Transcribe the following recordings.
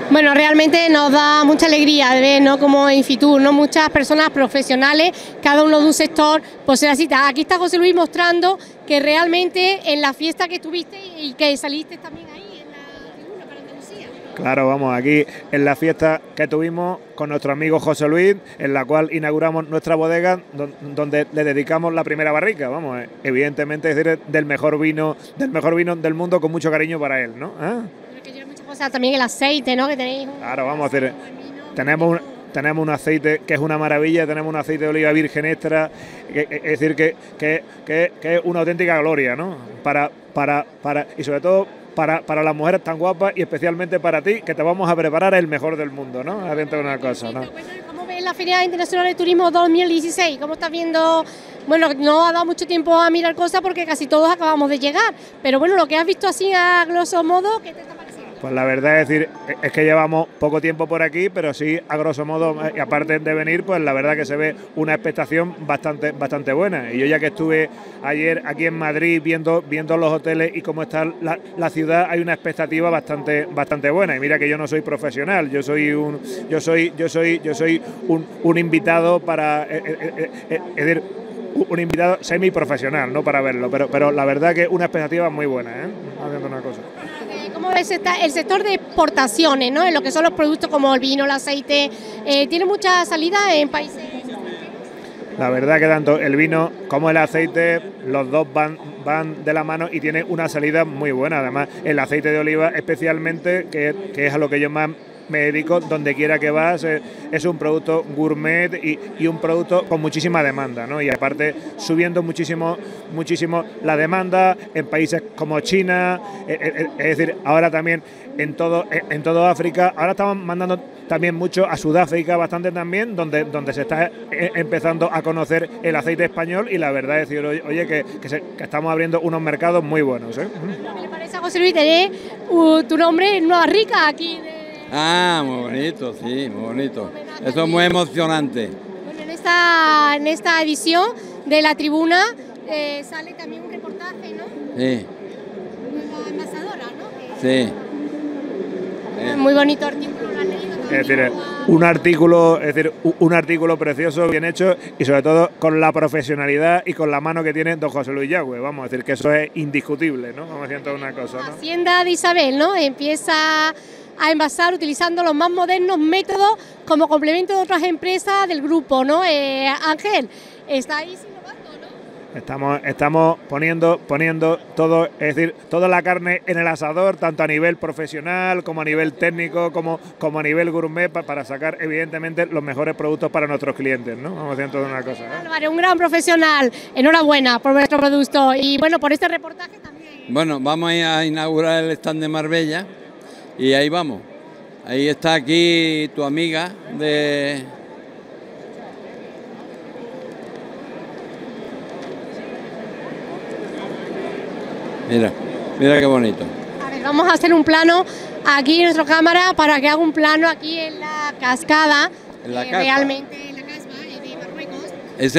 Bueno, realmente nos da mucha alegría de ver, ¿no?, como en Fitur, ¿no?, muchas personas profesionales, cada uno de un sector, pues se la cita. Aquí está José Luis mostrando que realmente en la fiesta que tuviste y que saliste también ahí en la tribuna para Andalucía. Claro, vamos, aquí en la fiesta que tuvimos con nuestro amigo José Luis, en la cual inauguramos nuestra bodega, donde le dedicamos la primera barrica, vamos, evidentemente es decir, del mejor vino del mundo, con mucho cariño para él, ¿no? ¿Ah? O sea, también el aceite, ¿no?, que tenéis. Claro, vamos a decir, tenemos un aceite que es una maravilla, tenemos un aceite de oliva virgen extra, es decir, que es una auténtica gloria, ¿no? Y sobre todo para las mujeres tan guapas, y especialmente para ti, que te vamos a preparar el mejor del mundo, ¿no? Adentro de una cosa, ¿no? ¿Cómo ves la Feria Internacional de Turismo 2016? ¿Cómo estás viendo? Bueno, no ha dado mucho tiempo a mirar cosas porque casi todos acabamos de llegar, pero bueno, lo que has visto así a grosso modo, ¿qué te está pareciendo? Pues la verdad es que llevamos poco tiempo por aquí, pero sí, a grosso modo, y aparte de venir, pues la verdad que se ve una expectación bastante buena. Y yo, ya que estuve ayer aquí en Madrid viendo los hoteles y cómo está la ciudad, hay una expectativa bastante buena. Y mira que yo no soy profesional, yo soy un invitado para es decir, un invitado semiprofesional, no para verlo, pero la verdad que una expectativa muy buena, ¿eh? Haciendo una cosa. ¿Cómo ves el sector de exportaciones, ¿no?, en lo que son los productos como el vino, el aceite? ¿Tiene mucha salida en países? La verdad que tanto el vino como el aceite, los dos van de la mano y tiene una salida muy buena. Además, el aceite de oliva especialmente, que es a lo que yo más me dedico, donde quiera que vas, es un producto gourmet y un producto con muchísima demanda, ¿no? Y aparte subiendo muchísimo la demanda en países como China, es decir, ahora también en todo África. Ahora estamos mandando también mucho a Sudáfrica, bastante también, donde se está empezando a conocer el aceite español, y la verdad es decir, oye, que estamos abriendo unos mercados muy buenos, ¿eh? ¿Qué le parece a José Luis tener tu nombre en una barrica aquí? Ah, muy bonito, sí, muy bonito. Eso es muy emocionante. Bueno, en esta edición de la tribuna sale también un reportaje, ¿no? Sí. La embajadora, ¿no? Sí. Muy bonito artículo, ¿lo has leído? Es decir, un artículo precioso, bien hecho, y sobre todo con la profesionalidad y con la mano que tiene don José Luis Yagüe. Vamos a decir que eso es indiscutible, ¿no? Vamos haciendo una cosa, ¿no? Hacienda de Isabel, ¿no?, empieza a envasar utilizando los más modernos métodos como complemento de otras empresas del grupo, ¿no? Ángel, estáis innovando, ¿no? Estamos poniendo todo, es decir, toda la carne en el asador, tanto a nivel profesional como a nivel técnico, como a nivel gourmet, para sacar evidentemente los mejores productos para nuestros clientes, ¿no? Vamos haciendo toda una cosa, ¿no? Álvaro, un gran profesional, enhorabuena por vuestro producto y bueno, por este reportaje también. Bueno, vamos a inaugurar el stand de Marbella y ahí vamos. Ahí está aquí tu amiga de... Mira qué bonito. A ver, vamos a hacer un plano aquí en nuestra cámara para que haga un plano aquí en la cascada. En la caspa. Realmente en la caspa de Marruecos.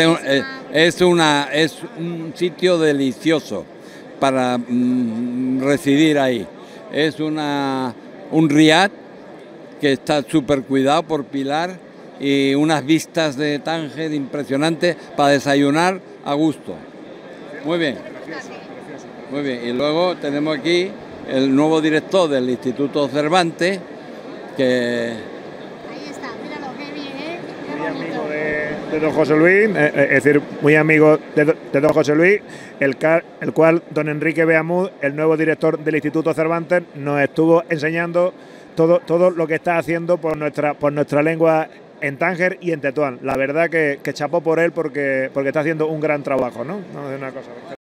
Es un sitio delicioso para residir ahí. Es un riad que está súper cuidado por Pilar y unas vistas de Tánger impresionantes para desayunar a gusto. Muy bien. Muy bien. Y luego tenemos aquí el nuevo director del Instituto Cervantes, que... Ahí está, míralo, qué bien, ¿eh? Muy amigo de don José Luis, es decir, muy amigo de don José Luis, el cual don Enrique Beamud, el nuevo director del Instituto Cervantes, nos estuvo enseñando todo lo que está haciendo por nuestra lengua en Tánger y en Tetuán. La verdad que chapó por él porque está haciendo un gran trabajo, ¿no? Vamos a hacer una cosa.